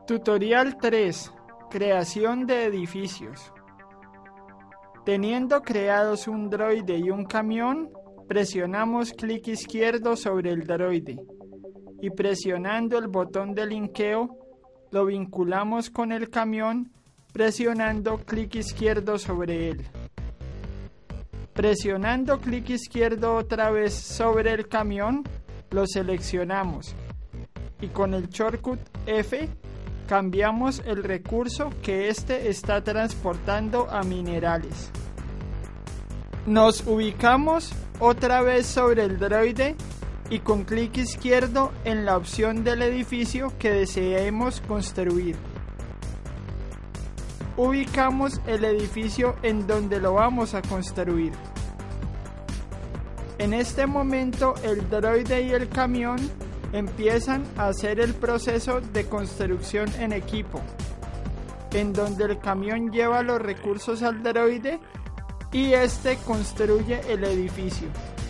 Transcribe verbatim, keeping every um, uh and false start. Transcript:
Tutorial tres. Creación de edificios. Teniendo creados un droide y un camión, presionamos clic izquierdo sobre el droide y presionando el botón de linkeo, lo vinculamos con el camión presionando clic izquierdo sobre él. Presionando clic izquierdo otra vez sobre el camión, lo seleccionamos y con el shortcut F cambiamos el recurso que éste está transportando a minerales. Nos ubicamos otra vez sobre el droide y con clic izquierdo en la opción del edificio que deseemos construir. Ubicamos el edificio en donde lo vamos a construir. En este momento el droide y el camión empiezan a hacer el proceso de construcción en equipo, en donde el camión lleva los recursos al droide y este construye el edificio.